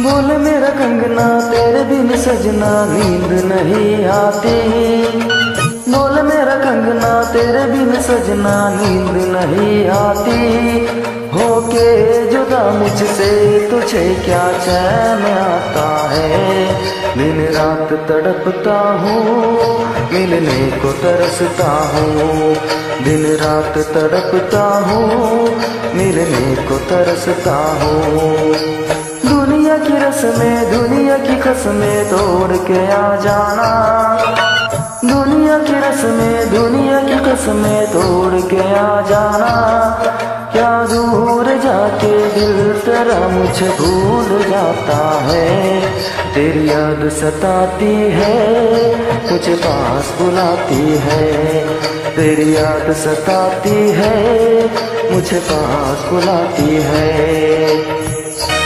बोल मेरा कंगना तेरे बिन सजना नींद नहीं आती। बोल मेरा कंगना तेरे बिन सजना नींद नहीं आती। होके जुदा मुझसे तुझे क्या चैन आता है। दिन रात तड़पता हूँ मिलने को तरसता हूँ। दिन रात तड़पता हूँ मिलने को तरसता हूँ। दुनिया की रस्में दुनिया की कसमें तोड़ के आ जाना। दुनिया की रस्में दुनिया की कसमें तोड़ के आ जाना। क्या दूर जाके दिल तेरा मुझे भूल जाता है। तेरी याद सताती है मुझे पास बुलाती है। तेरी याद सताती है मुझे पास बुलाती है।